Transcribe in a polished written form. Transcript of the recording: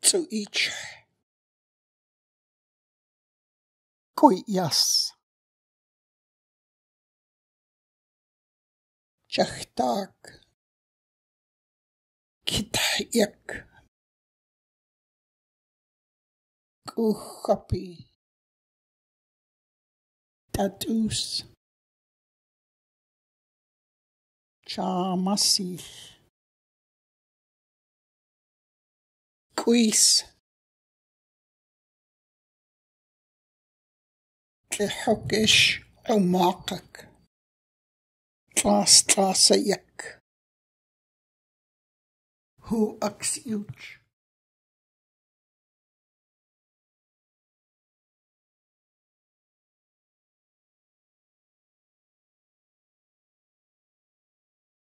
zu each Kuyas Chachtak Kityak Kuhapi Tatus Chamasil Quis Tlihukish Umakak Tlas Tlasayak Hu Axiuch